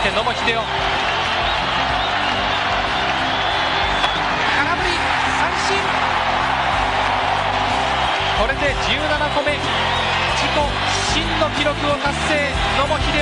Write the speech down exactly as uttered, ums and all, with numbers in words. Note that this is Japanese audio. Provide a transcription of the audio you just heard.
して野茂英雄、空振り三振、これでじゅうななこめ、自己新の記録を達成、野茂英雄。